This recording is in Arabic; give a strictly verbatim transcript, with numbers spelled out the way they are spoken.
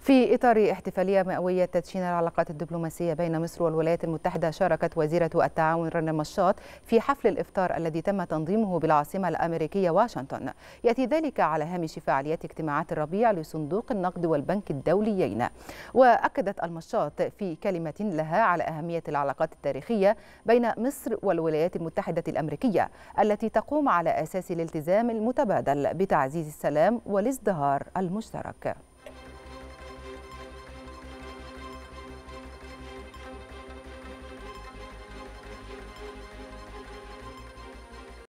في إطار احتفالية مئوية تدشين العلاقات الدبلوماسية بين مصر والولايات المتحدة، شاركت وزيرة التعاون رنا مشاط في حفل الإفطار الذي تم تنظيمه بالعاصمة الأمريكية واشنطن. يأتي ذلك على هامش فعاليات اجتماعات الربيع لصندوق النقد والبنك الدوليين. وأكدت المشاط في كلمة لها على أهمية العلاقات التاريخية بين مصر والولايات المتحدة الأمريكية التي تقوم على أساس الالتزام المتبادل بتعزيز السلام والازدهار المشترك.